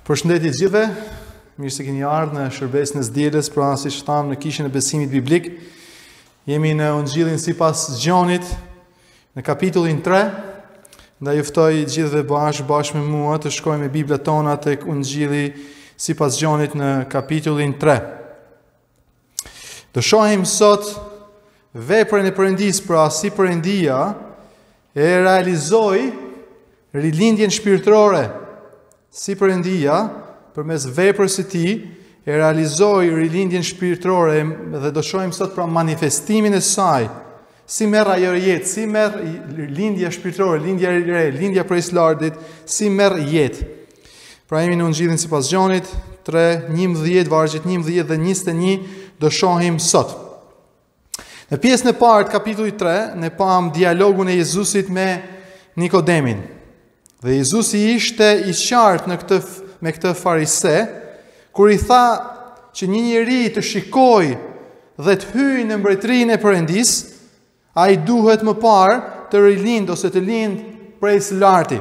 Përshëndetje gjithëve, mirë se keni ardhur në shërbesin e dielës, pra siç thamë në kishën e besimit biblik. Jemi në Ungjillin sipas Gjonit, në kapitullin 3. Ndaj ju ftoj gjithëve bashkë me mua të shkojmë me Biblat tona tek Ungjilli sipas Gjonit në kapitullin 3. Do shohim sot veprën e Perëndisë, pra si Perëndia e realizoi rilindjen shpirtërore. Si Perëndia, përmes veprës së tij, e realizoi rilindjen shpirtërore dhe do shohim sot pra manifestimin e saj. Si merr ajo jetë, si merr lindja shpirtërore, lindja e re, lindja prej Lardit, si merr jetë. Pra jemi në Ungjillin sipas Gjonit 3:11, vargjet 11 dhe 21 do shohim sot. Në pjesën e parë të kapitullit 3 ne pam dialogun e Jezusit me Nikodemin. Dhe Jezusi ishte i qartë me këtë farise, kur i tha që një njeri të shikoj dhe të hyjë në mbretërinë e Perëndisë, ai duhet më parë të rilind ose të lind prej së larti.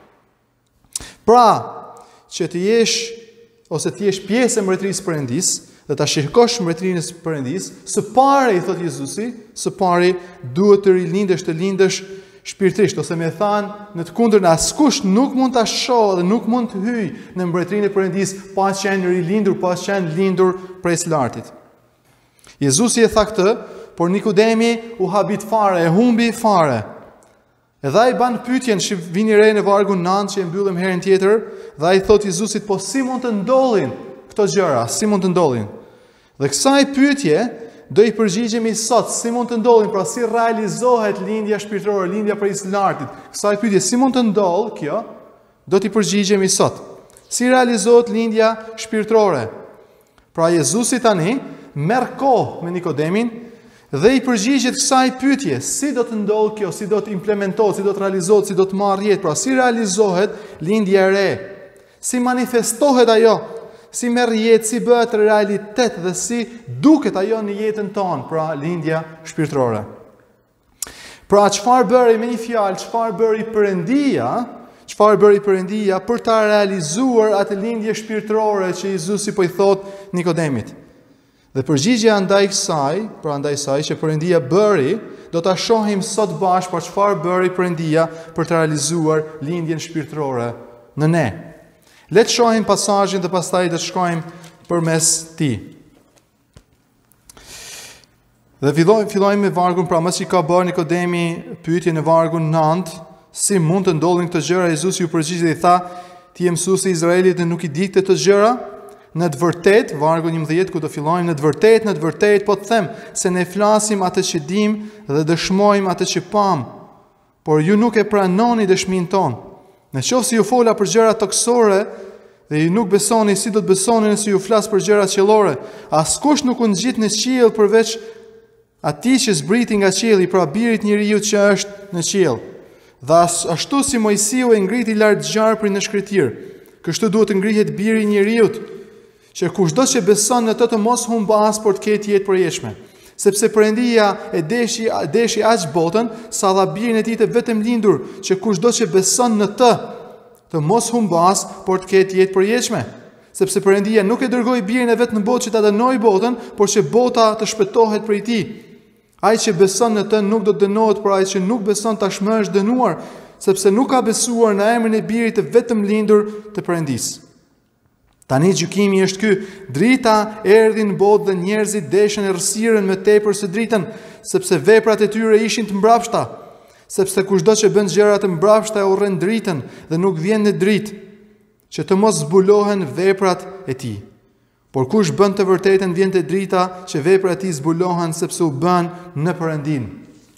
Pra, që të jesh pjesë e mbretërisë së Perëndisë dhe ta shikosh mbretërinë e Perëndisë, së pari, i thot Jezusi, së pari duhet të rilindesh, të lindesh shpirtërisht, ose me thanë në të kundërt, askush nuk mund ta shohë dhe nuk mund të hyjë në mbretërinë e Perëndisë pa qenë rilindur, pa qenë lindur prej së lartit. Jezusi e tha këtë, por Nikodemi u habit fare, e humbi fare. Edhe ai ban pyetjen që vini re në vargun 9 që e mbyllëm herën tjetër, dhe ai thot Jezusit, po si mund të ndodhin këto gjëra? Si mund të ndodhin? Dhe kësaj pyetje do i përgjigjemi sot, si mund të ndodhin, pra si realizohet lindja shpirtërore, lindja prej së lartit. Kësaj pyetje, si mund të ndodhë kjo, do t'i përgjigjemi sot. Si realizohet lindja shpirtërore? Pra Jezusi tani merr kohë me Nikodemin dhe i përgjigjet kësaj pyetje, si do të ndodhë kjo, si do të implementohet, si do të realizohet, si do të marrë jetë, pra si realizohet lindja e re, si manifestohet ajo, si merr jetë, si bëhet realitet dhe si duket ajo në jetën tonë, pra lindja shpirtërore. Pra çfarë bëri, me një fjalë, çfarë bëri Perëndia për ta realizuar atë lindje shpirtërore që Jezusi po i thot Nikodemit. Dhe përgjigjja ndaj kësaj që Perëndia bëri, do ta shohim sot bashkë për çfarë bëri Perëndia për të realizuar lindjen shpirtërore në ne. Le të shohim pasazhin dhe pastaj do të shkojmë përmes tij. Dhe fillojmë me vargun, pra mos i ka bërë Nikodemi pyetje në vargun 9, si mund të ndodhin këto gjëra, Jezusi u përgjigj dhe i tha, ti je mësuesi i Izraelit dhe nuk i di këto gjëra? Në të vërtetë, vargu 11 ku do fillojmë, në të vërtetë po të them se ne flasim atë që dim dhe dëshmojmë atë që pam, por ju nuk e pranoni dëshminë tonë. Në qoftë se ju fola për gjëra toksore dhe ju nuk besoni, si do të besoni nëse ju flas për gjëra qiellore? Askush nuk u ngjit në qiell përveç atij që zbriti nga qielli, pra birit njeriu që është në qiell. Dhe ashtu si Mojsiu e ngriti lart zgjarprin në shkretir, kështu duhet të ngrihet biri i njeriu, që kushdo që beson në të mos humbas, por të ketë jetë përjetshme. Sepse Perëndia e deshi aq botën, sa dha birin e tij të vetëm lindur, që kushdo që beson në të mos humbas, por të ketë jetë përjetshme. Sepse Perëndia nuk e dërgoi birin e vet në botë që ta dënojë botën, por që bota të shpëtohet prej tij. Ai që beson në të nuk do të dënohet, por ai që nuk beson tashmë është dënuar, sepse nuk ka besuar në emrin e birit të vetëm lindur të Perëndisë. Tani gjykimi është ky, drita erdhi në botë dhe njerëzit deshën errësirën më tepër se dritën, sepse veprat e tyre ishin të mbrapshta. Sepse kushdo që bën gjëra të mbrapshta e urren dritën dhe nuk vjen në dritë, që të mos zbulohen veprat e tij. Por kush bën të vërtetën vjen te drita, që veprat e tij zbulohen sepse u bën në Perëndinë.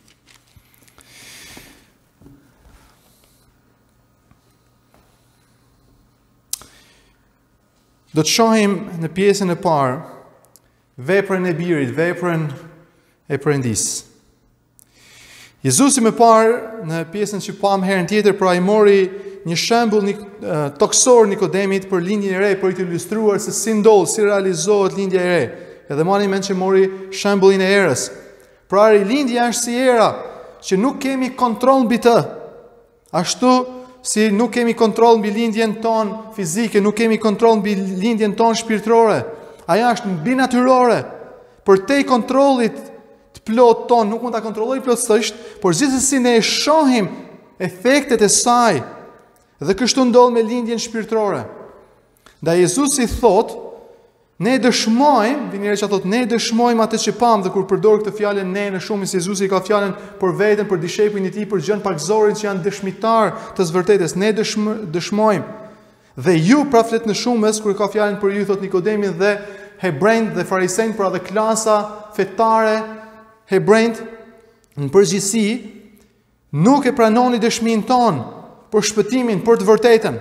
Do të shohim në pjesën e parë veprën e birit, veprën e Perëndisë. Jezusi më parë në pjesën që pam herën tjetër, pra i mori një shembull toksor Nikodemit për lindjen e re, për të ilustruar se si ndodh, si realizohet lindja e re. Edhe mani mend që mori shembullin e erës. Pra lindja është si era, që nuk kemi kontroll mbi të. Ashtu si nuk kemi kontroll mbi lindjen tonë fizike, nuk kemi kontroll mbi lindjen tonë shpirtërore. Aja është mbi natyrore. Për te kontrollit të plot tonë, nuk mund ta kontrolloj plotësisht, por gjithsesi ne e shohim efektet e saj. Dhe kështu ndodh me lindjen shpirtërore. Nda Jezusi thot, ne dëshmojmë, vini re që thot, ne dëshmojmë atë që pam, dhe kur përdor këtë fjalën ne në shumë, se Jezusi ka fjalën për veten, për dishepujt e tij, për gjën pakzorin që janë dëshmitar të së vërtetës. Ne dëshmojmë. Dhe ju pra flet në shumës kur ka fjalën për ju, thot Nikodemin dhe hebrejt dhe farisejt, pra dhe klasa fetare hebrejt në përgjithësi nuk e pranoni dëshminë tonë për shpëtimin, për të vërtetën.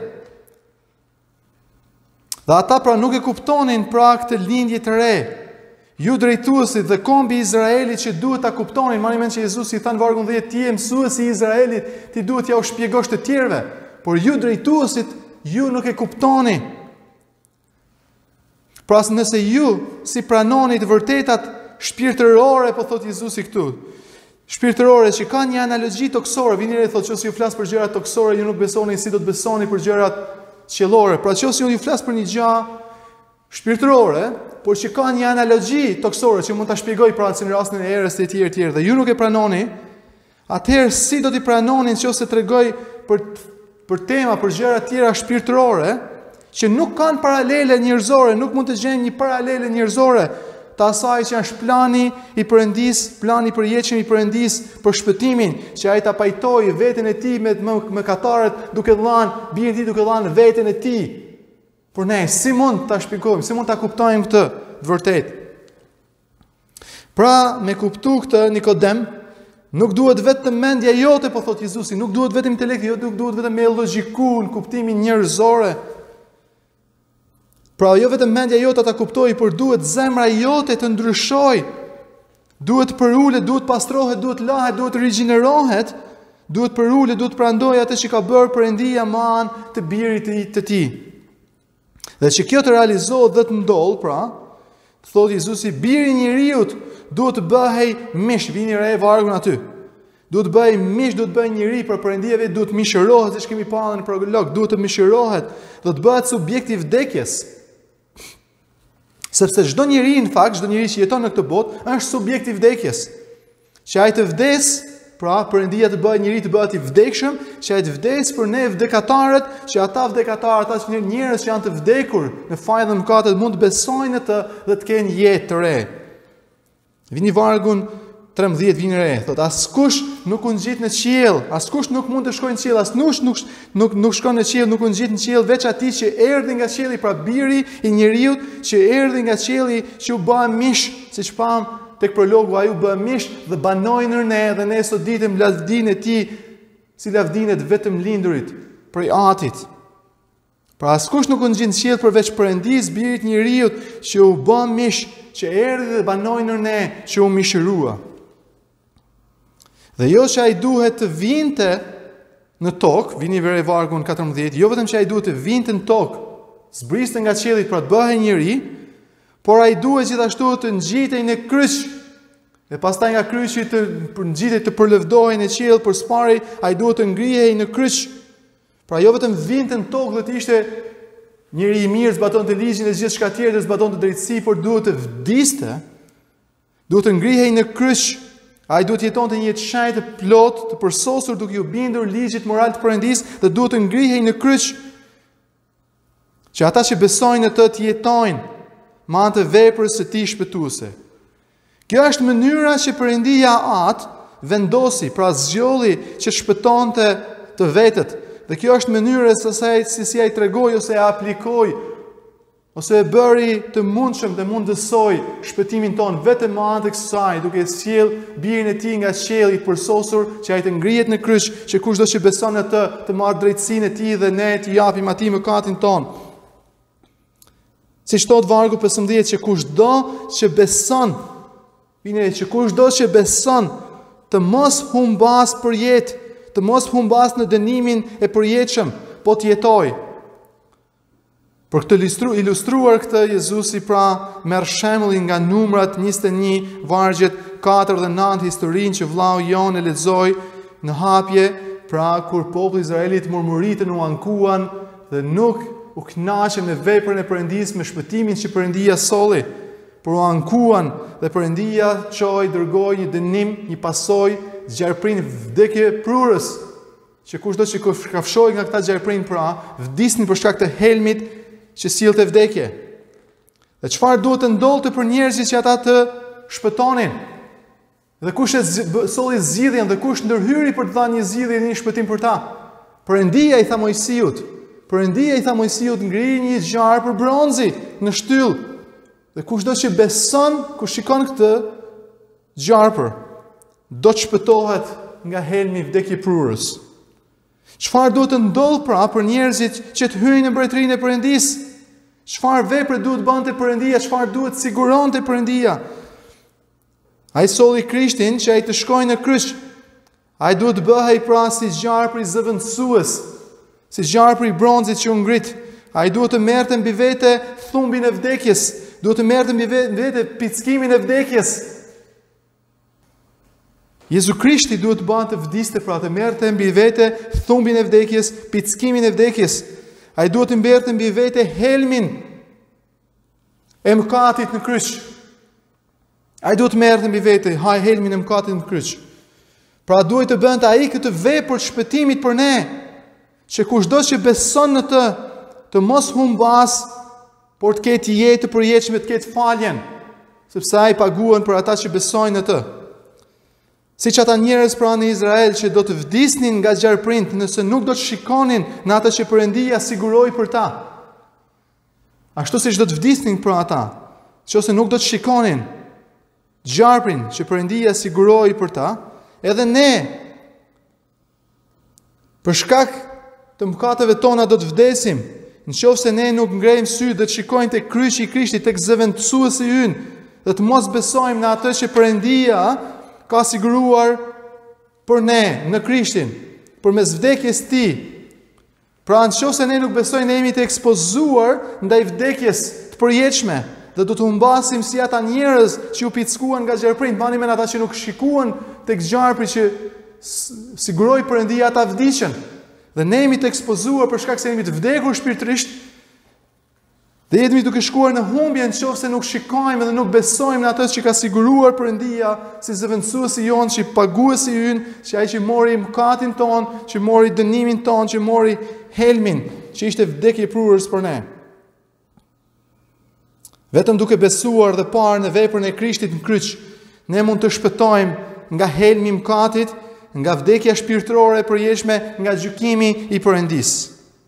Dhe ata pra nuk e kuptonin pra këtë lindje të re. Ju drejtuesit dhe kombi i Izraelit që duhet ta kuptonin, marrni mend që Jezusi i tha në vargun 10, ti je mësuesi i Izraelit, ti duhet t'ja u shpjegosh të tjerëve, por ju drejtuesit ju nuk e kuptoni. Pra nëse ju si pranoni të vërtetat shpirtërore, po thot Jezusi këtu, shpirtërore që ka një analogji toksore, vini re thot që si ju flas për gjërat toksore, ju nuk besoni, si do të besoni për gjërat qiellore. Pra që ju flas për një gjë shpirtërore, por që ka një analogji toksore që mund ta shpjegoj pra si në rastin e erës të tjerë dhe ju nuk e pranoni, atëherë si do t'i pranonin nëse tregoj për tema, për gjëra të tjera shpirtërore që nuk kanë paralele njerëzore, nuk mund të gjejnë një paralele njerëzore të asaj që është plani i Perëndis, plani i përjetshëm i Perëndis për shpëtimin, që ai ta pajtoi veten e tij me mëkatarët, duke dhënë birin e tij, duke dhënë veten e tij. Por ne si mund ta shpjegojmë, si mund ta kuptojmë këtë të vërtetë? Pra, me kuptu këtë Nikodem, nuk duhet vetëm mendja jote, po thot Jezusi, nuk duhet vetëm intelekti jote, nuk duhet vetëm me logjiku në kuptimin njerëzore. Pra jo vetëm mendja jote ta kuptoj, por duhet zemra jote të ndryshoj. Duhet përulet, duhet pastrohet, duhet lahet, duhet rigjinerohet, duhet përulet, duhet prandoj atë që ka bërë Perëndia me anë të birit të tij. Dhe që kjo të realizohet dhe të ndodh, pra, thot Jezusi, biri i njeriut duhet të bëhej mish, vini re vargun aty. Duhet të bëhej mish, duhet të bëhej njeri për Perëndia vetë, duhet mishërohet, siç kemi parë në prolog, duhet të mishërohet, do të bëhet subjekt i vdekjes. Sepse çdo njeri në fakt, çdo njeri që jeton në këtë botë është subjekt i vdekjes. Që ai të vdes, pra Perëndia të bëjë njeri të bëhet i vdekshëm, që ai të vdes për ne vdekatarët, që ata vdekatarët, ata njerëz që janë të vdekur në fajin dhe mëkatet mund të besojnë atë dhe të kenë jetë të re. Vini vargun 13 vini re, thot askush nuk u ngjit në qiell, askush nuk mund të shkojë në qiell, askush nuk shkon në qiell, nuk u ngjit në qiell veç atij që erdhi nga qielli, pra biri i njeriu që erdhi nga qielli, që u bë mish, siç pam tek prologu, ai u bë mish dhe banoi në ne, dhe ne sot ditëm lavdinë e tij, si lavdinet vetëm lindurit prej atit. Pra askush nuk u ngjit në qiell përveç Perëndis, birit njeriu që u bë mish, që erdhi dhe banoi në ne, që u mishërua. Dhe jo që ai duhet të vinte në tokë, vini vere vargun 14, jo vetëm që ai duhet të vinte në tokë, zbriste nga qielli pra të bëhej njeri, por ai duhet gjithashtu të ngjitej në kryq. Dhe pastaj nga kryqi të ngjitej të përlëvdohej në qiell, por spari ai duhet të ngrihej në kryq. Pra jo vetëm vinte në tokë dhe të ishte njeri i mirë, zbatonte ligjin e gjithçka tjetër, zbatonte drejtësi, por duhet të vdiste, duhet të ngrihej në kryq. Ai duhet jetonte një jetë shenjtë të plot, të përsosur duke u bindur ligjit moral të Perëndis dhe duhet të ngrihej në kryq. Që ata që besojnë në të të jetojnë me anë të veprës së tij shpëtuese. Kjo është mënyra që Perëndia atë vendosi, pra zgjolli që shpëtonte të vetët. Dhe kjo është mënyra se si ai tregoi ose e aplikoi ose e bëri të mundshëm dhe mundësoj shpëtimin ton vetëm me anë të kësaj, duke sjell birin e tij nga qielli i përsosur, që ai të ngrihet në kryq, që kushdo që beson në të marrë drejtësinë e tij dhe ne t'i japim atij mëkatin ton. Siç thot vargu 15, që kushdo që beson, që kushdo që beson të mos humbas për jetë, të mos humbas në dënimin e përjetshëm, po të jetojë. Për këtë ilustruar këtë, Jezusi pra merr shembullin nga Numrat 21, vargjet 4 dhe 9, historinë që vllau Jon e lexoi në hapje pra kur populli i Izraelit murmuritën, u ankuan dhe nuk u kënaqën me veprën e Perëndisë, me shpëtimin që Perëndia solli, por u ankuan dhe Perëndia dërgoi një dënim, një pasojë zgjarprin vdekje prurës, që kushdo që kafshoi nga këta zgjarprin pra, vdisnin për shkak të helmit që sillte vdekje. Dhe çfarë duhet të ndodhte për njerëzit që ata të shpëtonin? Dhe kush e solli zgjidhjen dhe kush ndërhyri për të dhënë një zgjidhje, një shpëtim për ta? Perëndia i tha Mojsiut. Perëndia i tha Mojsiut, ngrij një zgjarpër bronzi në shtyllë. Dhe kushdo që beson, kur shikon këtë zgjarpër, do të shpëtohet nga helmi vdekje prurës. Çfarë duhet të ndodh pra për njerëzit që të hyjnë në mbretërinë e Perëndisë? Çfarë vepre duhet bënte Perëndia? Çfarë duhet siguronte Perëndia? Ai solli Krishtin që ai të shkojë në kryq. Ai duhet të bëhej pra si zgjarpri zëvendësues, si zgjarpri i bronzit që u ngrit. Ai duhet të merrte mbi vete thumbin e vdekjes, duhet të merrte mbi vete pickimin e vdekjes. Jezu Krishti duhet të bënte vdiste pra të merrte mbi vete thumbin e vdekjes, pickimin e vdekjes. Ai duhet të mberte mbi vete helmin e mëkatit në kryq. Ai duhet të merrte mbi vete helmin e mëkatit në kryq. Pra duhet të bënte ai këtë vepër të shpëtimit për ne, që kushdo që beson në të mos humbas, por të ketë jetë të përjetshme, të ketë faljen, sepse ai paguan për ata që besojnë në të. Siç ata njerëz pra në Izrael që do të vdisnin nga zgjarprinjt nëse nuk do të shikonin në atë që Perëndia siguroi për ta. Ashtu siç do të vdisnin për ata, nëse nuk do të shikonin zgjarprin që Perëndia siguroi për ta, edhe ne për shkak të mëkateve tona do të vdesim. Nëse ne nuk ngrejmë sy dhe të shikojmë tek kryqi i Krishtit, tek zëvendësuesi ynë, dhe të mos besojmë në atë që Perëndia ka siguruar për ne në Krishtin, përmes vdekjes ti. Pra nëse ne nuk besojmë, ne jemi të ekspozuar ndaj vdekjes të përjetshme dhe do të humbasim si ata njerëz që u pickuan nga zgjarprinjt, mbani mend ata që nuk shikuan tek zgjarpri që siguroi Perëndia, ata vdiqën. Dhe ne jemi të ekspozuar për shkak se jemi të vdekur shpirtërisht. Dhe jemi duke shkuar në humbje nëse nuk shikojmë dhe nuk besojmë në atë që ka siguruar Perëndia si zëvendësuesi jon, që paguesi ynë, që ai që mori mëkatin ton, që mori dënimin ton, që mori helmin, që ishte vdekje prurës për ne. Vetëm duke besuar dhe parë në veprën e Krishtit në kryq, ne mund të shpëtojmë nga helmi i mëkatit, nga vdekja shpirtërore e përjetshme, nga gjykimi i Perëndisë.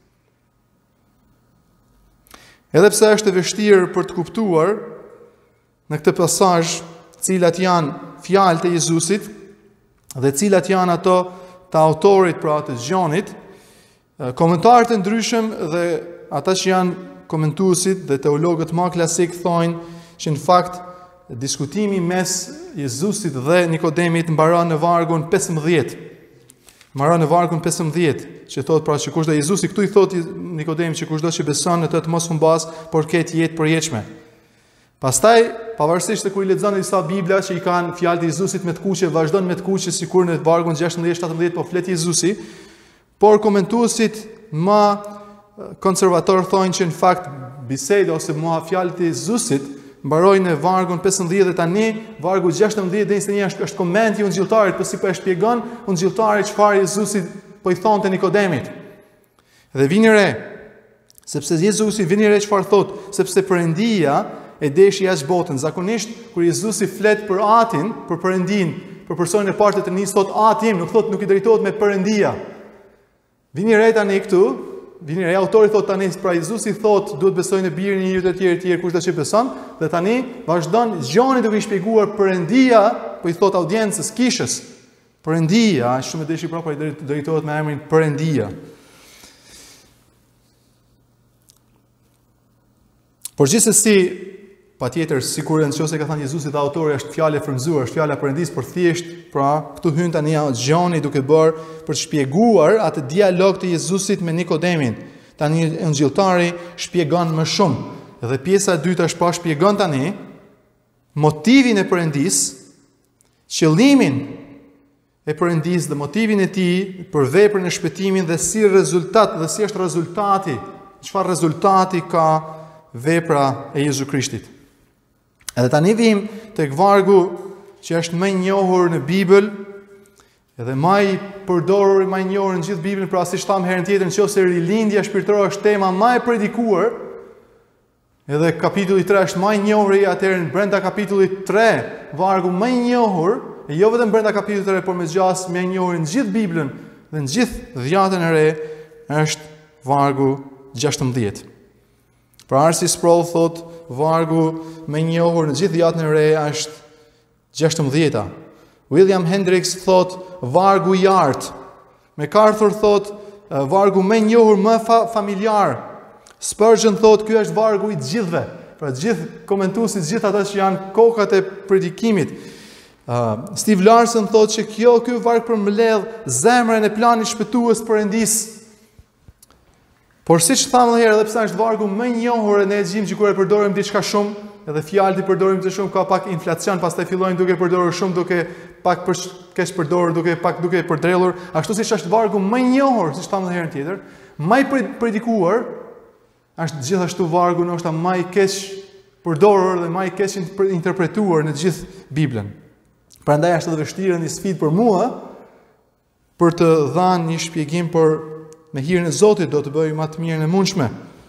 Edhe pse është e vështirë për të kuptuar në këtë pasazh cilat janë fjalët e Jezusit dhe cilat janë ato të autorit pra të Gjonit, komentarët e ndryshëm dhe ata që janë komentuesit dhe teologët më klasik thonë që në fakt diskutimi mes Jezusit dhe Nikodemit mbaron në vargun 15. Mbaron në vargun 15, që thot pra që kushdo Jezusi këtu i thot Nikodemit që kushdo që beson në të mos humbas, por ketë jetë përjetshme. Pastaj, pavarësisht se kur i lexon disa Bibla që i kanë fjalët e Jezusit me të kuqe, vazhdon me të kuqe sikur në vargun 16-17 po flet Jezusi, por komentuesit më konservator thonë që në fakt biseda ose më fjalët e Jezusit mbarojnë në vargun 15 dhe tani vargu 16 dhe 21 është komenti i ungjilltarit, po si po e shpjegon ungjilltari çfarë Jezusi po i thonte Nikodemit. Dhe vini re, sepse Jezusi vini re çfarë thot, sepse Perëndia e deshi jashtë botën. Zakonisht kur Jezusi flet për Atin, për Perëndin, për personin e parë të nis thot Atim, nuk i drejtohet me Perëndia. Vini re tani këtu, vini re autori thot tani pra Jezusi thot duhet besojnë në birin e njeriut e tjerë kushdo që beson, dhe tani vazhdon Gjoni duke i shpjeguar Perëndia, po i thot audiencës, kishës. Perëndia, shumë e deshi propra i drejtohet me emrin Perëndia. Por gjithsesi, patjetër sikur nëse ka thënë Jezusi dhe autori është fjalë e frymzuar, është fjala e Perëndisë, por thjesht pra këtu hyn tani Gjoni duke bërë për të shpjeguar atë dialog të Jezusit me Nikodemin. Tani ungjilltari shpjegon më shumë. Dhe pjesa e dytë është pra shpjegon tani motivin e Perëndisë, qëllimin e Perëndisë dhe motivin e tij për veprën e shpëtimit dhe si rezultat, dhe si është rezultati, çfarë rezultati ka vepra e Jezu Krishtit. Edhe tani vim tek vargu që është më i njohur në Bibël, edhe më i përdorur, më i njohur në gjithë Biblën, pra si tham herën tjetër, nëse rilindja shpirtërore është tema më e predikuar, edhe kapitulli 3 është më i njohur, atëherë brenda kapitullit 3, vargu më i njohur, e jo vetëm brenda kapitullit 3, por me gjas më i njohur në gjithë Biblën dhe në gjithë Dhjetën e Re, është vargu 16. Pra Arsi Sproul thot, vargu më i njohur në gjithë Dhjetën e Re është 16. William Hendricks thot, vargu i artë. MacArthur thot, vargu më i njohur, më familjar. Spurgeon thot, ky është vargu i gjithëve. Pra gjithë komentuesit, gjithë ata që janë kokat e predikimit. Steve Larson thot që ky varg përmbledh zemrën e planit shpëtues Perëndis. Por siç thamë edhe herë, edhe pse është vargu më i njohur, ne e gjejmë që kur e përdorim diçka shumë, edhe fjalët i përdorim të shumë, ka pak inflacion, pastaj fillojnë duke përdorur shumë, duke pak keq përdorur, duke përdrellur, ashtu siç është vargu më i njohur, siç thamë edhe herën tjetër, më i predikuar, është gjithashtu vargu ndoshta më i keq përdorur dhe më i keq interpretuar në gjithë Biblën. Prandaj është edhe vështirë një sfidë për mua për të dhënë një shpjegim, por me hirën e Zotit do të bëj më të mirën e mundshme.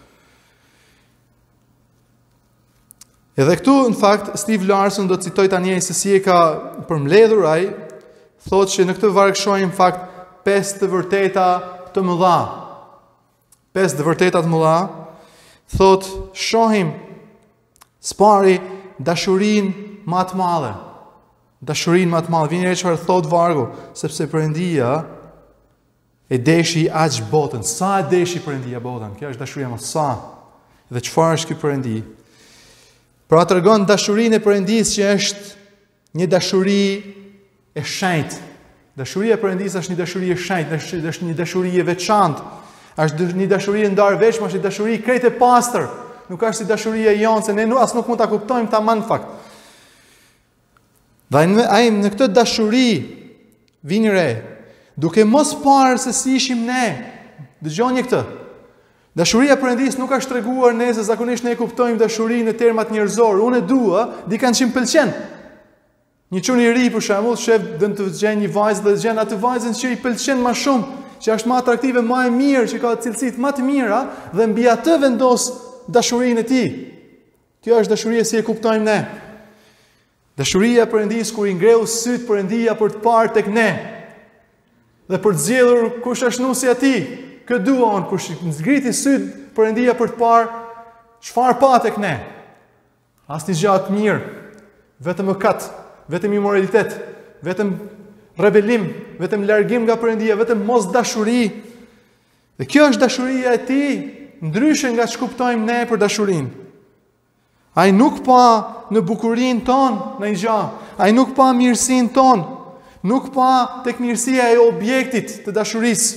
Edhe këtu, në fakt, Steve Larson do të citoj tani se si e ka përmbledhur ai, thotë që në këtë varg shohim në fakt 5 të vërteta të mëdha. 5 të vërteta të mëdha, thotë shohim spari dashurinë më të madhe. Dashurinë më të madhe, vjen re çfarë thotë vargu, sepse Perëndia e deshi aq botën. Sa e deshi Perëndia botën? Kjo është dashuria më sa. Dhe çfarë është ky Perëndi? Pra tregon dashurinë e Perëndisë që është një dashuri e shenjtë. Dashuria e Perëndisë është një dashuri e shenjtë, është një dashuri e veçantë. Është një dashuri e ndarveshme, është një dashuri krejt e pastër. Nuk është si dashuria jonë, se ne as nuk mund ta kuptojmë tamam në fakt. Dhe ai në këtë dashuri vini re, duke mos parë se si ishim ne. Dëgjoni këtë. Dashuria e Perëndisë nuk është treguar ne, se zakonisht ne e kuptojmë dashurinë në termat njerëzor. Unë e dua, dikan që më pëlqen. Një çun i ri për shembull, shef dën të gjen një vajzë dhe gjen atë vajzën që i pëlqen më shumë, që është më atraktive, më e mirë, që ka cilësitë më të mira dhe mbi atë vendos dashurinë e tij. Kjo është dashuria si e kuptojmë ne. Dashuria e Perëndisë kur i ngreu syt Perëndia për të parë tek ne dhe për të zgjedhur kush është nusi i tij. Kë duan kush ngriti syt Perëndia për të parë çfarë pa tek ne. Asnjë gjë të mirë, vetëm mëkat, vetëm immoralitet, vetëm rebelim, vetëm largim nga Perëndia, vetëm mos dashuri. Dhe kjo është dashuria e tij, ndryshe nga ç'ka kuptojmë ne për dashurinë. Ai nuk pa në bukurinë tonë në një gjë, ai nuk pa mirësinë tonë, nuk pa tek mirësia e objektit të dashurisë.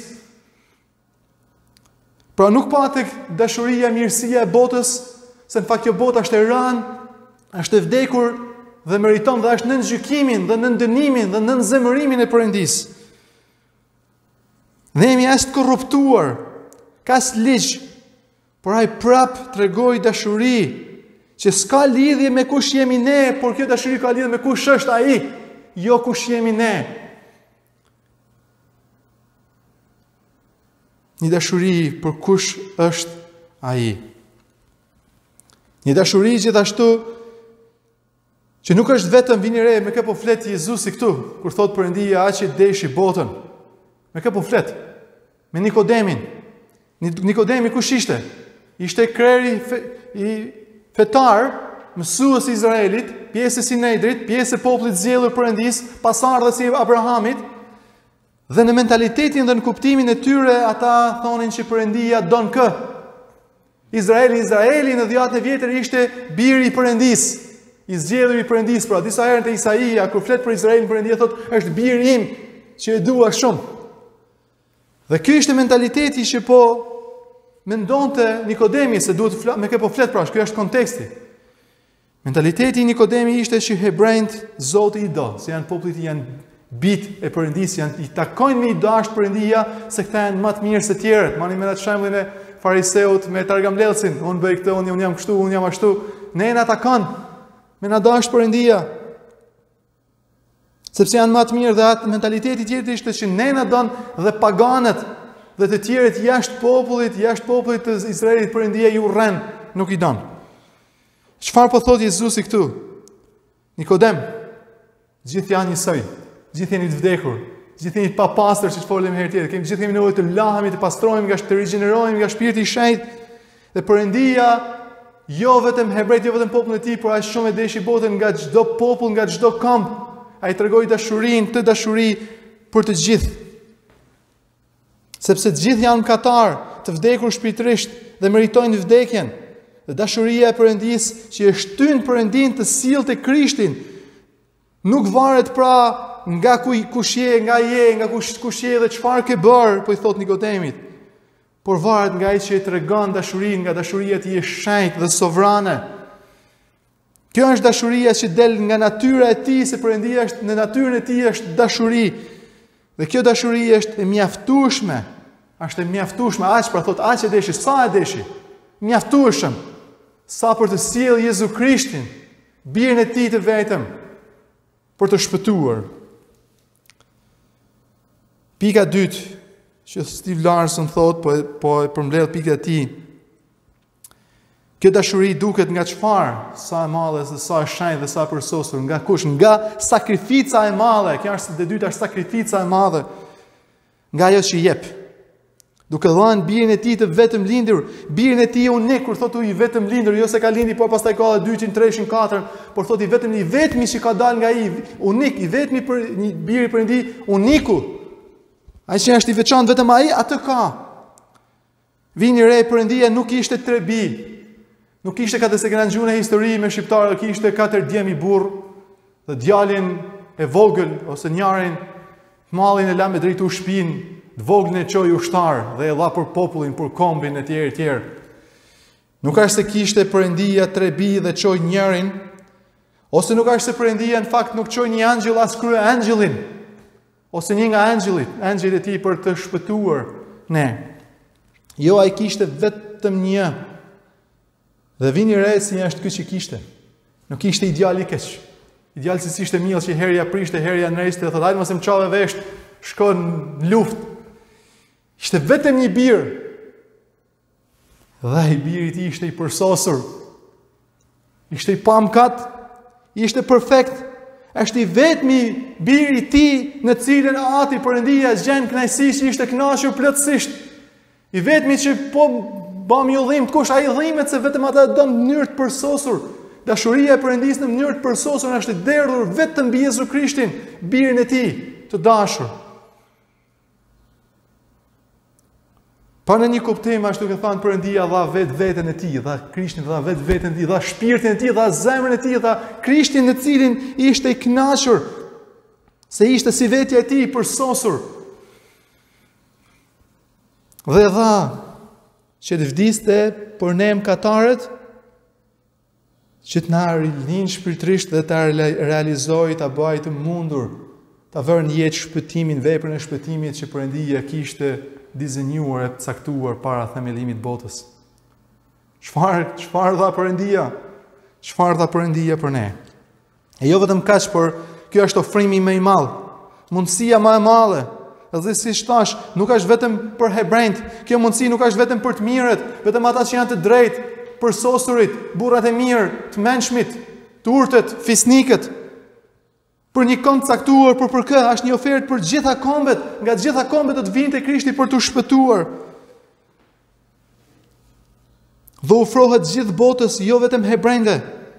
Pra nuk pa tek dashuria, mirësia e botës, se në fakt kjo botë është e rënë, është e vdekur dhe meriton dhe është nën gjykimin dhe nën dënimin dhe nën zemërimin e Perëndisë. Dhe jemi as të korruptuar, kas ligj, por ai prap tregoi dashuri që s'ka lidhje me kush jemi ne, por kjo dashuri ka lidhje me kush është ai, jo kush jemi ne. Një dashuri për kush është ai. Një dashuri gjithashtu që nuk është vetëm vini re, me kë po flet Jezusi këtu, kur thot Perëndia aq e deshi botën. Me kë po flet? Me Nikodemin. Nikodemi kush ishte? Ishte kreri i fetar, mësues i Izraelit, pjesë e Sinedrit, pjesë e popullit zgjedhur Perëndis, pasardhës i Abrahamit. Dhe në mentalitetin dhe në kuptimin e tyre, ata thonin që Perëndia don kë. Izraeli në 10 vjetër ishte biri i Perëndis, i zgjedhur i Perëndis. Pra disa herë te Isaia kur flet për Izraelin, Perëndia thotë është biri im që e dua shumë. Dhe ky ishte mentaliteti që po mendonte Nikodemi se duhet me kë po flet, pra ky është konteksti. Mentaliteti i Nikodemi ishte që hebrejt Zoti i do, se janë popullit, bit e Perëndis janë I takojnë me I dashur Perëndia se këta janë më të mirë se tjerët. Mani me atë shembullin e fariseut me targamlellësin, unë bëj këtë, unë jam kështu, unë jam ashtu. Ne na takon me na dashur Perëndia. Sepse janë më të mirë dhe atë mentaliteti tjetër ishte që ne na don dhe paganët dhe të tjerët jashtë popullit të Izraelit Perëndia ju urren, nuk I don. Çfarë po thot Jezusi këtu? Nikodem, gjithë janë njësoj, gjithë jeni të vdekur, gjithë jeni të papastër, siç folëm herë tjetër. Gjithë kemi nevojë të lahemi, të pastrohemi, të rigjenerohemi nga Shpirti I Shenjtë. Dhe Perëndia jo vetëm hebrejt, jo vetëm popullin e tij, por aq shumë e deshi botën nga çdo popull, nga çdo kamp. Ai tregoi dashurinë, të dashuri për të gjithë. Sepse të gjithë janë mëkatar, të vdekur shpirtërisht dhe meritojnë vdekjen. Dhe dashuria e Perëndisë që e shtyn Perëndin të sillte Krishtin, nuk varet pra nga kush je, nga kush je dhe çfarë ke bër, po I thot Nikodemit. Por varet nga ai që I tregon dashurinë, nga dashuria e tij e shenjtë dhe sovrane. Kjo është dashuria që del nga natyra e tij, se Perëndia është në natyrën e tij është dashuri. Dhe kjo dashuri është e mjaftueshme. Është e mjaftueshme, aq pra thot, aq e deshi, sa e deshi. Mjaftueshëm. Sa për të sjellë Jezu Krishtin, birin e tij të vetëm, për të shpëtuar. Pika 2, që Steve Larson thot, po e përmbledh pikën e tij. Kjo dashuri duket nga çfarë? Sa e madhe, sa e shenjtë dhe sa e përsosur, nga kush? Nga sakrifica e madhe. Kjo është e dyta, është sakrifica e madhe. Nga ajo që jep. Duke dhënë birin e tij të vetëm lindur, birin e tij unik, kur thotë I vetëm lindur, jo se ka lindi, por pastaj ka edhe 2, 3, 4, por thotë I vetëm I vetmi që ka dalë nga ai, unik, I vetmi për një biri Perëndi, uniku. Ai që është I veçantë vetëm ai, atë ka. Vini re Perëndia nuk ishte 3 bi. Nuk ishte ka të se këna gjune histori me shqiptarë, kishte 4 djemi burr, dhe djalin e vogël ose njarin, mallin e la me drejtu shtëpinë, të voglin e qoj ushtar dhe e dha për popullin, për kombin e tjerë. Nuk është se kishte Perëndia 3 bi dhe qoj njërin, ose nuk është se Perëndia në fakt nuk qoj një angjëll as krye angjëllin, ose një nga angjëllit e tij për të shpëtuar ne. Jo, ai kishte vetëm një. Dhe vini re si është ky që kishte. Nuk ishte ideal I keq. Ideal se si ishte miell që herja prishte, herja nëriste, thotë hajde mos më çave vesh, shkon në luftë. Ishte vetëm një bir. Dhe I biri I tij ishte I përsosur. Ishte I pamkat, ishte perfekt. Është I vetmi biri I tij në cilën Ati Perëndia zgjen kënaqësi që ishte kënaqur plotësisht. I vetmi që po bam ju dhimbë, kush ai dhimbet se vetëm ata don në mënyrë të përsosur. Dashuria e Perëndisë në mënyrë të përsosur është e derdhur vetëm mbi Jezu Krishtin, birin e tij të dashur. Pa në një kuptim, ashtu që thënë Perëndia dha veten e tij, dha Krishtin, dha veten e tij, dha shpirtin e tij, dha zemrën e tij, dha Krishtin në cilin ishte I kënaqur, se ishte si vetja e tij përsosur. Dhe dha që të vdiste për ne mëkatarët, që të na rilin shpirtërisht dhe ta realizoj, ta bëj të mundur, ta vërë në jetë shpëtimin, veprën e shpëtimit që Perëndia kishte dizenjuar e caktuar para themelimit botës. Çfarë dha Perëndia? Çfarë dha Perëndia për ne? E jo vetëm kaq, por kjo është ofrimi më I madh, mundësia më e madhe. Dhe si thash, nuk është vetëm për hebrejt, kjo mundësi nuk është vetëm për të mirët, vetëm ata që janë të drejtë, përsosurit, burrat e mirë, të mençmit, të urtët, fisnikët. Për një kënd caktuar, për kë është një ofertë për gjitha kombet, nga gjitha kombet do të vinte Krishti për të shpëtuar. Dhe ofrohet gjithë botës, jo vetëm hebrejve.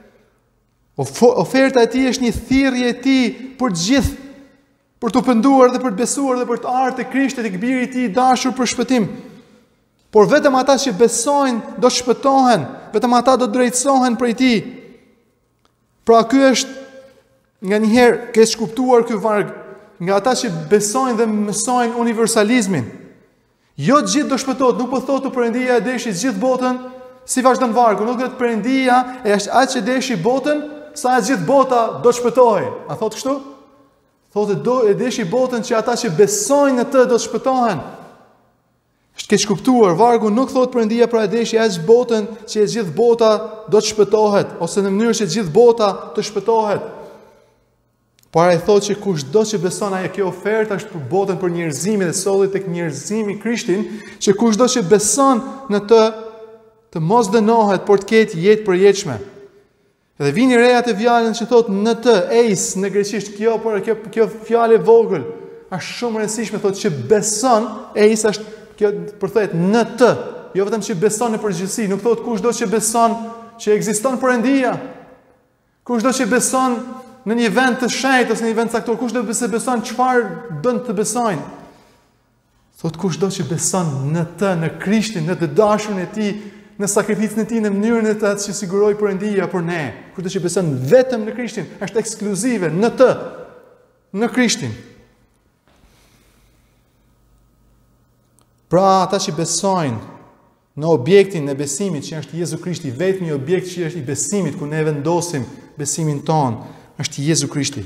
Oferta e tij është një thirrje e tij për gjithë, për të penduar dhe për të besuar dhe për të ardhur te Krishti, tek biri I tij I dashur për shpëtim. Por vetëm ata që besojnë do të shpëtohen, vetëm ata do të drejtësohen prej tij. Pra ky është nga njëherë keq kuptuar ky varg, nga ata që besojnë dhe mësojnë universalizmin. Jo të gjithë do shpëtohet, nuk po thotë Perëndia e deshi gjithë botën, si vazhdon vargu, nuk thotë Perëndia e është aq që deshi botën, sa e gjithë bota do shpëtohej. A thotë kështu? Thotë e deshi botën që ata që besojnë në të do të shpëtohen. Është keq kuptuar, vargu nuk thotë Perëndia pra e deshi as botën që e gjithë bota do të shpëtohet, ose në mënyrë që e gjithë bota të shpëtohet. Por ai thotë që kushdo që beson, ajo kjo ofertë është për botën, për njerëzimin, dhe solli tek njerëzimi Krishtin, që kushdo që beson në të mos dënohet, por të ketë jetë përjetshme. Dhe vini reja të fjalën që thotë në të, eis në greqisht, kjo fjalë e vogël është shumë e rëndësishme, thotë që beson, eis është kjo përthet në të, jo vetëm që beson në përgjithësi, nuk thotë kushdo që beson që ekziston Perëndia, kushdo që beson në një vend të shenjtë ose në një vend caktuar, kushdo që beson çfarë bën të besojnë. Thotë kushdo që beson në të, në Krishtin, në të dashurin e tij, në sakrificën e tij, në mënyrën e tij që siguroi Perëndia për ne. Kushdo që beson vetëm në Krishtin, është ekskluzive në të, në Krishtin. Pra ata që besojnë në objektin e besimit që është Jezu Krishti, vetmi objekt që është i besimit ku ne vendosim besimin ton, është Jezu Krishti.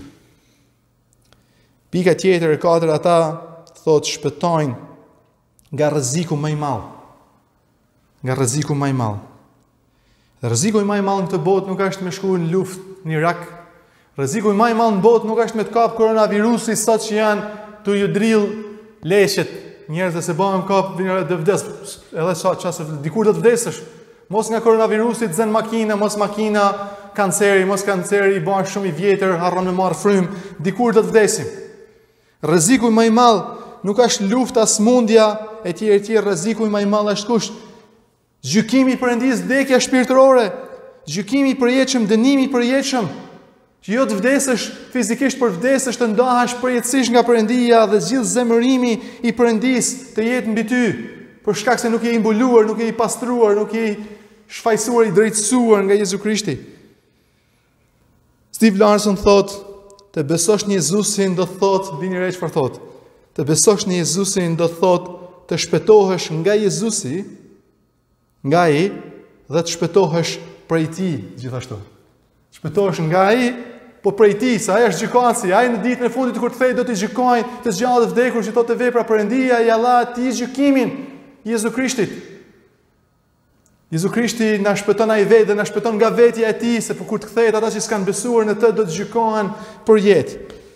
Pika tjetër e katër, ata thotë shpëtojnë nga rreziku më i madh. Nga rreziku më i madh. Dhe rreziku më i madh në këtë botë nuk është me shkuar në luftë në Irak. Rreziku më i madh në botë nuk është me të kap koronavirusi sot që janë të ju drill leqet. Njerëz se bëhen kap të vdes, edhe çfarë dikur do të vdesësh. Mos nga koronavirusi të zën makina, mos makina kanceri, mos kanceri i bën shumë i vjetër, harron me marr frym, dikur do të vdesim. Rreziku më i madh nuk është lufta, smundja e tjerë, rreziku më i madh është kush? Gjykimi i Perëndis, vdekja shpirtërore, gjykimi i përjetshëm, dënimi i përjetshëm, që jo të vdesësh fizikisht, por vdesësh të ndahesh përjetësisht nga Perëndia dhe gjithë zemërimi i Perëndis të jetë mbi ty, për shkak se nuk je i mbuluar, nuk je i pastruar, nuk je i shfaqsuar, i drejtësuar nga Jezu Krishti. Steve Larson thot, të besosh në Jezusin do thot, vini re çfarë thot. Të besosh në Jezusin do thot të shpëtohesh nga Jezusi, nga ai dhe të shpëtohesh prej tij gjithashtu. Shpëtohesh nga ai, po prej tij, sa ai është gjykatësi, ai në ditën e fundit kur të thej do të gjykojnë të zgjallë dhe vdekur, që thotë vepra Perëndia i Allah ti gjykimin Jezu Krishtit. Jezu Krishti na shpëton ai vetë dhe na shpëton nga vetja e tij, se kur të kthehet ata që s'kan besuar në të do të gjykohen për jetë.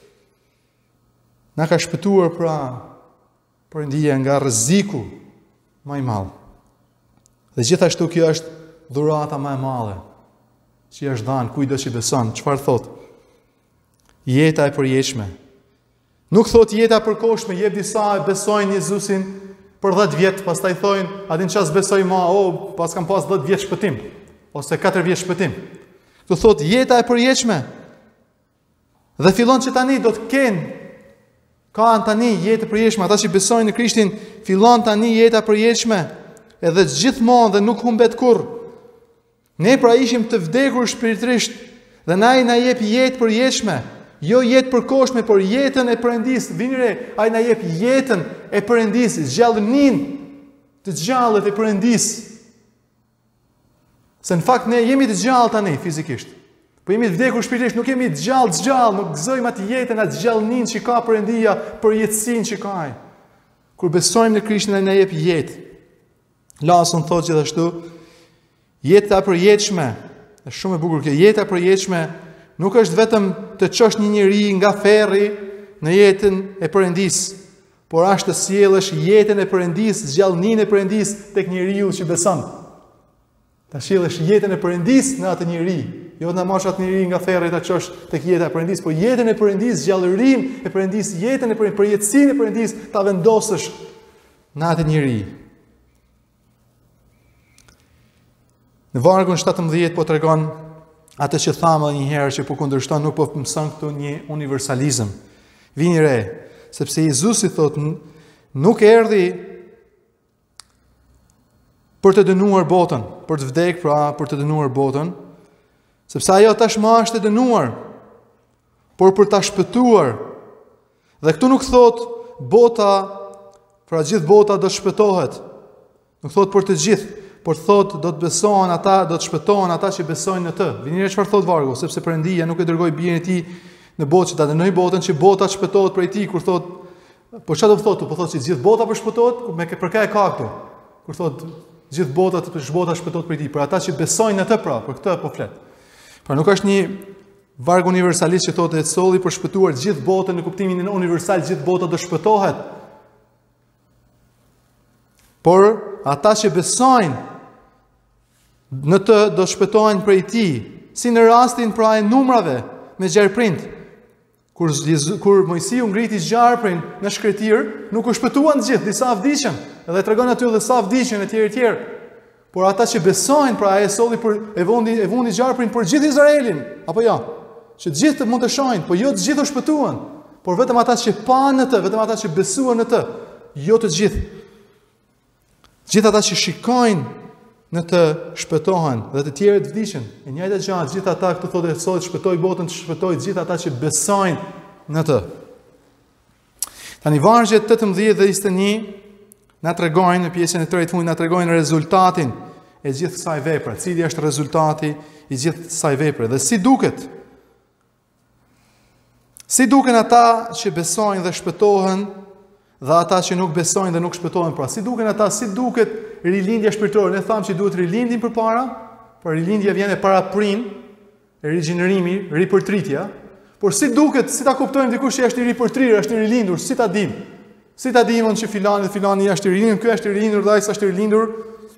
Na ka shpëtuar pra Perëndia nga rreziku më i madh. Dhe gjithashtu kjo është dhurata më e madhe që është dhënë kujdo që beson. Çfarë thot? Jeta e përjetshme. Nuk thot jeta e përkohshme, jep disa e besojnë Jezusin për 10 vjet, pastaj thojnë, a din ças besoj më, pas kam pas 10 vjet shpëtim ose 4 vjet shpëtim. Do thot jeta e përjetshme. Dhe fillon që tani do të kenë tani jetë e përjetshme, ata që besojnë në Krishtin, fillon tani jeta e përjetshme, edhe gjithmonë dhe nuk humbet kurrë. Ne pra ishim të vdekur shpirtërisht dhe na jep jetë përjetshme, jo jetë përkohshme, por jetën e Perëndis. Vini re, ai na jep jetën e Perëndis, gjallënin të gjallët e Perëndis. Se në fakt ne jemi të gjallë tani fizikisht, po jemi të vdekur shpirtërisht, nuk jemi të gjallë, nuk gëzojmë atë jetën, atë gjallënin që ka Perëndia, përjetësinë që ka ai. Kur besojmë në Krishtin, ai na jep jetë. Lasun thotë gjithashtu, jeta e përjetshme, është shumë e bukur kjo, jeta e përjetshme nuk është vetëm të çosh një njeri nga ferri në jetën e Perëndis, por është të sjellësh jetën e Perëndis, gjallëninë e Perëndis tek njeriu që beson. Ta sjellësh jetën e Perëndis në atë njeri, jo të marrësh atë njeri nga ferri ta çosh tek jeta e Perëndis, por jetën e Perëndis, gjallërinë e Perëndis, jetën e Perëndis, përjetësinë e Perëndis ta vendosësh në atë njeri. Në vargun 17 po tregon atë që thamë një herë që po kundërshton, nuk po mëson këtu një universalizëm. Vini re, sepse Jezusi thot nuk erdhi për të dënuar botën, për të vdekur pra për të dënuar botën, sepse ajo tashmë është e dënuar, por për ta shpëtuar. Dhe këtu nuk thot bota, pra gjithë bota do të shpëtohet. Nuk thot për të gjithë, por thot do të besohen ata, do të shpëtohen ata që besojnë në të. Vini re çfarë thot vargu, sepse Perëndia nuk e dërgoi birin e tij në botë që ta dënoi botën që bota shpëtohet prej tij kur thot po çfarë do thotë? Po thotë që gjithë bota po shpëtohet, për kë e ka këtu? Kur thot gjithë bota shpëtohet prej tij, për ata që besojnë në të pra, për këtë po flet. Pra nuk është një varg universalist që thotë e solli për shpëtuar gjithë botën në kuptimin universal, gjithë bota do shpëtohet. Por ata që besojnë në të do shpëtohen prej tij, si në rastin pra e numrave me gjarprind. Kur Mojsiu ngriti zjarprin në shkretir, nuk u shpëtuan të gjithë, disa vdiqën, edhe tregon aty edhe sa vdiqën e tjerë. Por ata që besojnë, pra e solli e vundi zjarprin për gjithë Izraelin, apo jo? Që të gjithë mund të shohin, po jo të gjithë u shpëtuan, por vetëm ata që panë në të, vetëm ata që besuan në të, jo të gjithë. Gjithë ata që shikojnë në të shpëtohen dhe të tjerët vdiqën. E njëjta gjë, gjithë ata këtu thotë se sot shpëtoi botën, të shpëtoi gjithë ata që besojnë në të. Tani vargjet 18 dhe 21 na tregojnë në pjesën e tretë fundit na tregojnë rezultatin e gjithë kësaj vepre, cili është rezultati i gjithë kësaj vepre dhe si duket. Si duken ata që besojnë dhe shpëtohen dhe ata që nuk besojnë dhe nuk shpëtohen, pra si duken ata, si duket rilindja shpirtërore. Ne thamë që duhet rilindin përpara, por rilindja vjen e paraprin, e rigjenerimi, ripërtritja. Por si duket, si ta kuptojmë dikush që është i ripërtrirë, është i rilindur, si ta dim? Si ta dimon që filani është i rilindur, ky është i rilindur dhe ai është i rilindur?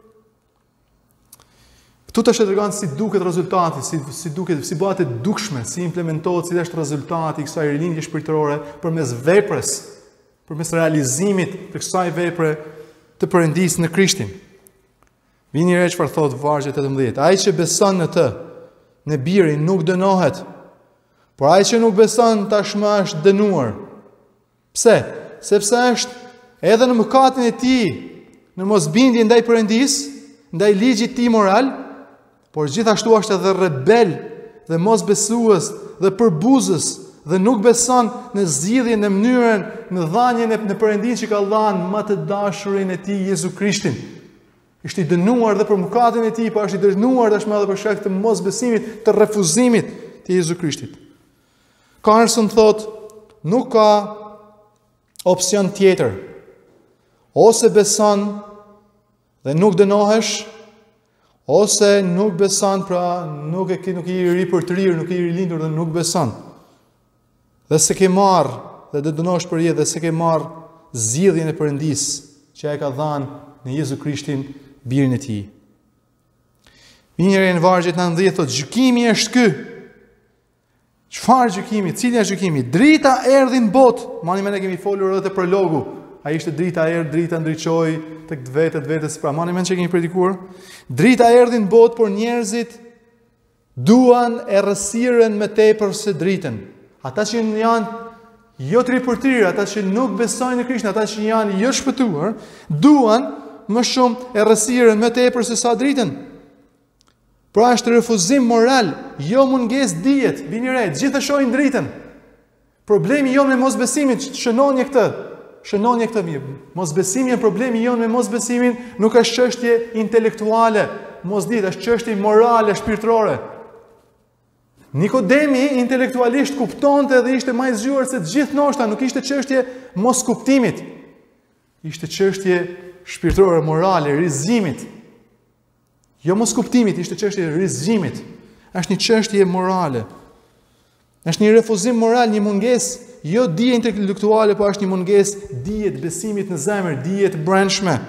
Këtu të tregon si duket rezultati, si duket, si bëhet e dukshme, si implementohet, si është rezultati i kësaj rilindje shpirtërore përmes veprës, përmes realizimit të kësaj vepre të Perëndisë në Krishtin. Vini re çfarë thot vargje 18. Ai që beson në të, në Birin nuk dënohet, por ai që nuk beson tashmë është dënuar. Pse? Sepse është edhe në mëkatin e tij, në mosbindje ndaj Perëndisë, ndaj ligjit të tij moral, por gjithashtu është edhe rebel dhe mosbesues dhe përbuzës dhe nuk beson në zgjidhjen, në mënyrën, në dhënien në Perëndinë që ka dhënë më të dashurin e tij Jezu Krishtin. Ishte i dënuar dhe për mëkatin e tij, por është i dënuar tashmë edhe për shkak të mosbesimit, të refuzimit të Jezu Krishtit. Carson thot, nuk ka opsion tjetër. Ose beson dhe nuk dënohesh, ose nuk beson, pra nuk i ripërtrir, nuk i rilindur dhe nuk beson. Dhe se ke marrë, dhe dhe dënosh për jetë, dhe se ke marrë zgjidhjen e Perëndisë që ai ka dhënë në Jezu Krishtin, Birin e tij. Njëri në vargjet 19 thotë, gjykimi është ky. Çfarë gjykimi? Cili është gjykimi? Drita erdhi në botë. Mani më ne kemi folur edhe te prologu. Ai ishte drita drita ndriçoi tek vetës, pra mani më që kemi predikuar. Drita erdhi në botë, por njerëzit duan errësirën më tepër se dritën. Ata që janë jo të ripërtrirë, ata që nuk besojnë në Krishtin, ata që janë jo shpëtuar, duan më shumë errësirën më tepër se sa dritën. Pra është refuzim moral, jo mungesë dijet. Vini re, gjithë shohin dritën. Problemi jonë me mosbesimin, shënonje këtë mirë. Mosbesimi, problemi jonë me mosbesimin nuk është çështje intelektuale, mosditë, është çështje morale, shpirtërore. Nikodemi intelektualisht kuptonte dhe ishte më i zgjuar se të gjithë ndoshta, nuk ishte çështje mos kuptimit. Ishte çështje shpirtërore, morale, rizimit. Jo mos kuptimit, ishte çështje rizimit. Është një çështje morale. Është një refuzim moral, një mungesë jo dije intelektuale, por është një mungesë dije të besimit në zemër, dije të brendshme.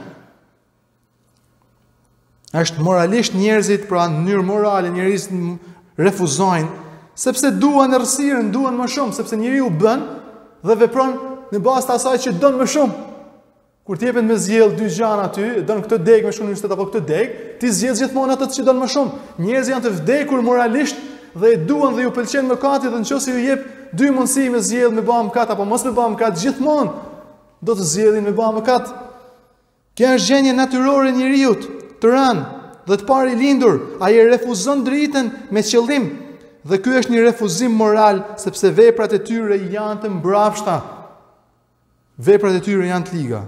Është moralisht njerëzit, pra në mënyrë morale njerëzit refuzojnë, sepse duan errësirën, duan më shumë, sepse njeriu bën dhe vepron në bazë të asaj që don më shumë. Kur ti jepet me zgjell dy gjana aty, don këtë deg më shumë se apo këtë deg, ti zgjedh gjithmonë atë që don më shumë. Njerëzit janë të vdekur moralisht dhe e duan dhe ju pëlqen mëkati dhe nëse ju jep dy mundësi me zgjell me bëm mëkat apo mos me bëm mëkat, gjithmonë do të zgjedhin me bëm mëkat. Kjo është gjendje natyrore e njeriu, të rënë dhe të parë i lindur, ai e refuzon dritën me qëllim. Dhe ky është një refuzim moral, sepse veprat e tyre janë të mbrapshta. Veprat e tyre janë të liga.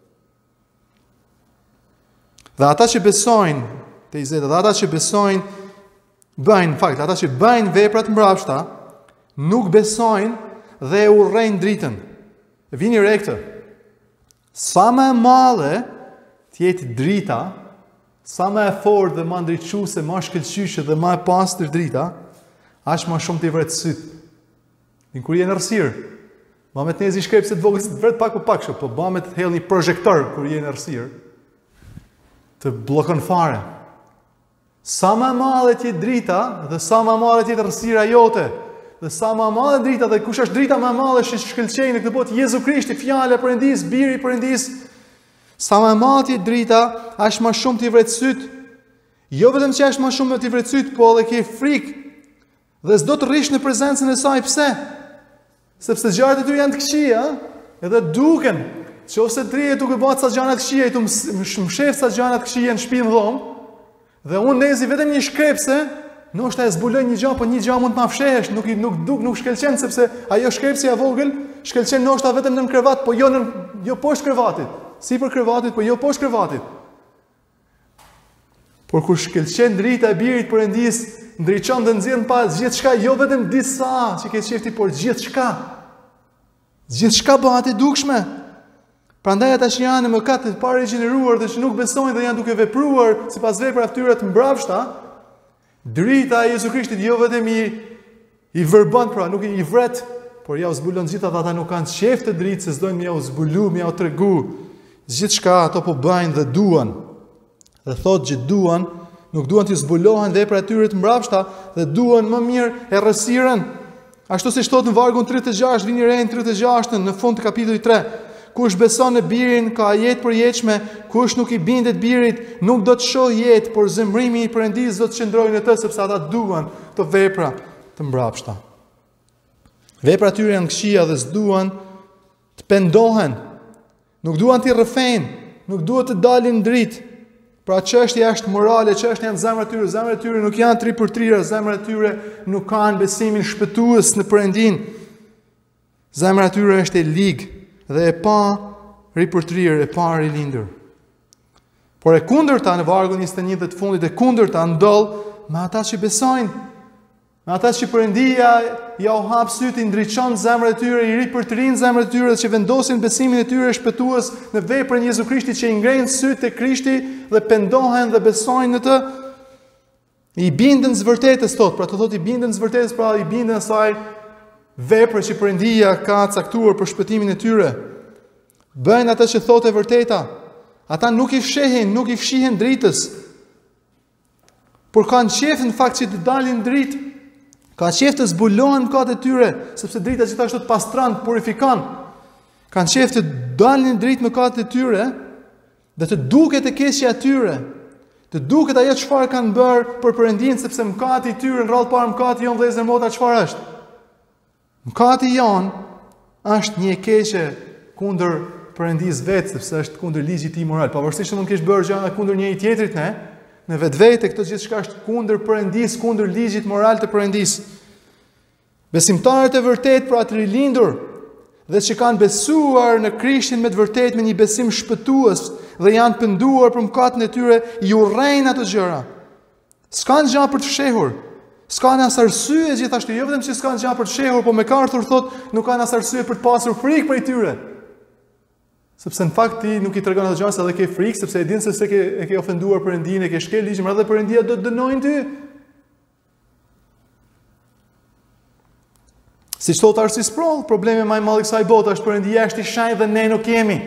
Dhe ata që besojnë, ata që besojnë, ata që bëjnë veprat mbrapshta, nuk besojnë dhe e urrejnë dritën. Vini re këtë. Sa më e madhe të jetë drita, sa më e fortë dhe më ndriçuese, më shkëlqyeshë dhe më e pastër drita, aq më shumë të vret syt. Në kur je në errësirë, ma me të nezi shkrepse të vogël, vret pak kështu, po ba me të hell një projektor kur je në errësirë, të bllokon fare. Sa më e madhe të jetë drita dhe sa më e madhe të jetë errësira jote, dhe sa më e madhe drita dhe kush është drita më e madhe që shkëlqej në këtë botë, Jezu Krishti, fjala e Perëndis, biri i Perëndis. Sa më e madhe të jetë drita, aq më shumë të vret syt. Jo vetëm që aq më shumë të vret syt, po edhe ke frikë dhe s'do të rrish në prezencën e saj. Pse? Sepse gjërat e tyre janë të këqija, edhe duken. Nëse drejt duke bërë sa gjëra të këqija, tu më shef sa gjëra të këqija në shtëpinë dhom, dhe unë nezi vetëm një shkrepse, ndoshta e zbuloj një gjë, po një gjë mund të ma fshehesh, nuk shkelqen, sepse ajo shkrepsja e vogël shkelqen ndoshta vetëm nën krevat, po jo poshtë krevatit. Sipër krevatit, po jo poshtë krevatit. Por kur shkelqen drita e birit Perëndis, ndriçon dhe nxjerr pa gjithçka, jo vetëm disa që ke qefti, por gjithçka. Gjithçka bëhet e dukshme. Prandaj ata që janë në mëkat të pa regjeneruar dhe që nuk besojnë dhe janë duke vepruar sipas veprave të tyre të mbrapshta, drita e Jezu Krishtit jo vetëm i verbon, pra nuk i vret, por ja u zbulon gjithë ata nuk kanë qejf të dritë, se s'dojnë me ja u zbulu, me ja u tregu. Gjithçka ato po bëjnë dhe duan. Dhe thotë që duan, nuk duan të zbulohen veprat e tyre të mbrapshta dhe duan më mirë errësirën. Ashtu siç thotë në vargun 36, vini re në 36 në fund të kapitullit 3. Kush beson në birin ka jetë përjetshme, kush nuk i bindet birit nuk do të shohë jetë, por zemrimi i Perëndis do të qëndrojë në të, sepse ata duan të vepra të mbrapshta. Veprat e tyre janë këqija dhe s'duan të pendohen. Nuk duan të rrëfejnë, nuk duan të dalin dritë. Pra çështja është morale, çështja janë zemrat e tyre nuk janë tri për trira, zemrat e tyre nuk kanë besimin shpëtues në Perëndin. Zemra e tyre është e ligë dhe e pa ripërtrirë, e pa rilindur. Por e kundërta në vargun 21 dhe të fundit, e kundërta ndodh me ata që besojnë, me ata që Perëndia ja u hap sytë, i ndriçon zemrat e tyre, i ripërtrin zemrat e tyre dhe që vendosin besimin e tyre shpëtues në veprën e Jezu Krishtit, që i ngrenë sytë te Krishti dhe pendohen dhe besojnë në të. I bindën zvërtetës thot, pra të thot i bindën zvërtetës, pra i bindën asaj vepre që Perëndia ka caktuar për shpëtimin e tyre. Bëjnë atë që thotë e vërteta. Ata nuk i fshihen dritës, por kanë qejf në fakt që të dalin dritë. Ka qejf të zbulohen mëkatet e tyre, sepse drita gjithashtu të pastron, purifikon. Kanë qejf të dalin dritë mëkatet e tyre dhe të duket e keqja e tyre. Të duket ajo çfarë kanë bërë për Perëndin, sepse mëkati i tyre në radhë parë mëkati jon vëllezër mota çfarë është? Mëkati jon është një e keqe kundër Perëndis vetë, sepse është kundër ligjit tim moral. Pavarësisht se mund të kesh bërë gjëra kundër njëri tjetrit, në vetvete këto gjithçka është kundër Perëndis, kundër ligjit moral të Perëndis. Besimtarët e vërtet, pra të rilindur, dhe që kanë besuar në Krishtin me të vërtet me një besim shpëtues dhe janë penduar për mëkatin e tyre, i urrejnë ato gjëra. S'kan gjë për të fshehur. S'kan as arsye gjithashtu, jo vetëm që s'kan gjë për të fshehur, po MacArthur thotë nuk kanë as arsye për të pasur frikë për tyre. Sepse në fakt ti nuk i tregon ato gjëra se edhe ke frikë, sepse e din se e ke ofenduar Perëndin, e ke shkel ligjin, edhe Perëndia do të dënojnë ty. Siç thotë Arsi Sproul, problemi më i madh i kësaj bote është Perëndia është i shenjtë dhe ne nuk jemi.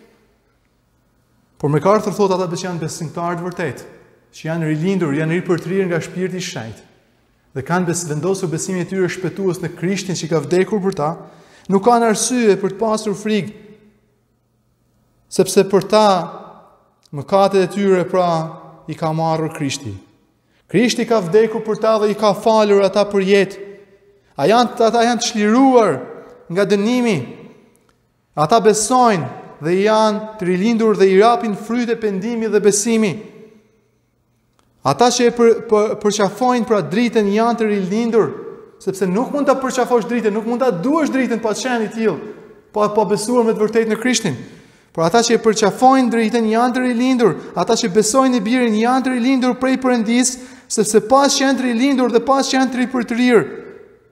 Por MacArthur thotë ata që janë besimtarë të vërtetë, që janë rilindur, janë ripërtrirë nga Shpirti i Shenjtë, dhe kanë vendosur besimin e tyre shpëtues në Krishtin që ka vdekur për ta, nuk kanë arsye për të pasur frikë, sepse për ta mëkatet e tyre pra i ka marrur Krishti. Krishti ka vdekur për ta dhe i ka falur ata për jetë. Ata janë të çliruar nga dënimi. Ata besojnë dhe janë të rilindur dhe i rapin fryt e pendimit dhe besimi. Ata që e përqafojnë pra dritën janë të rilindur, sepse nuk mund ta përqafosh dritën, nuk mund ta duash dritën pa qenë i tillë, pa besuar me të vërtetë në Krishtin. Por ata që e përqafojnë dritën janë të rilindur, ata që besojnë në birin janë të rilindur prej Perëndis, sepse pas që janë të rilindur dhe pas që janë të ripërtrirë,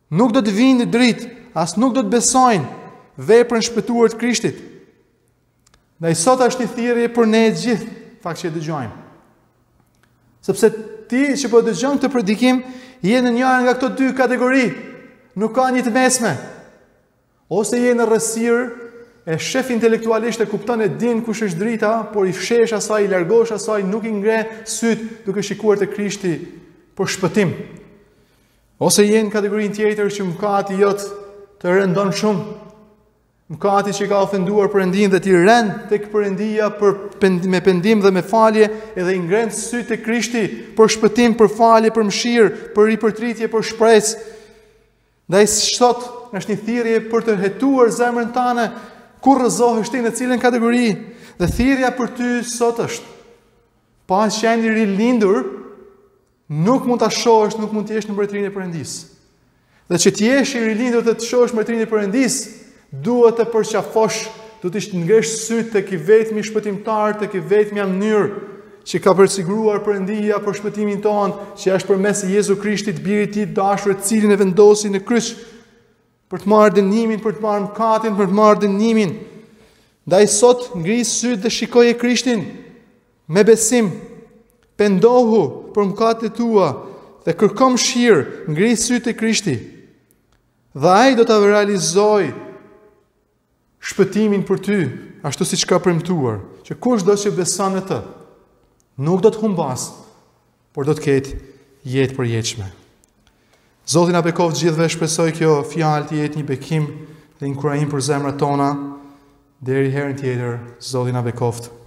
nuk do të vinë në dritë, as nuk do të besojnë veprën shpëtuar të Krishtit. Ndaj sot është një thirrje për ne të gjithë, fakt që e dëgjojmë. Sepse ti që po dëgjon këtë predikim, je në njëra nga këto dy kategori. Nuk ka një të mesme. Ose je në rrësirë e shef intelektualisht e kupton e din kush është drita, por i fshesh asaj, i largosh asaj, nuk i ngre syt duke shikuar te Krishti për shpëtim. Ose je në kategorinë tjetër që mëkati jot të rëndon shumë. Mëkati që ka ofenduar Perëndin dhe ti rënd tek Perëndia me pendim dhe me falje, edhe i ngren syt te Krishti për shpëtim, për falje, për mëshirë, për ripërtritje, për shpresë. Ndaj sot është një thirrje për të hetuar zemrën tënde kur rrëzohesh ti në cilën kategori. Dhe thirrja për ty sot është: pas që jeni rilindur, nuk mund ta shohësh, nuk mund të jesh në mbretërinë e Perëndisë. Dhe që të jesh i rilindur dhe të shohësh mbretërinë e Perëndisë, duhet të përqafosh, duhet të ngresh syt tek i vetmi shpëtimtar, tek i vetmi mënyrë që ka përsigruar Perëndia për shpëtimin ton, që është përmes Jezu Krishtit, birit i tij dashur, të cilin e vendosi në kryq për të marrë dënimin, për të marrë mëkatin, për të marrë dënimin. Ndaj sot ngri syt dhe shikoje Krishtin me besim, pendohu për mëkatet tua dhe kërko mëshirë, ngri syt te Krishti. Dhe ai do ta realizojë shpëtimin për ty, ashtu siç ka premtuar, që kushdo që beson në të, nuk do të humbas, por do të ketë jetë përjetshme. Zoti na bekoft gjithëve, shpresoj kjo fjalë të jetë një bekim dhe inkurajim për zemrat tona. Deri herën tjetër, Zoti na bekoft.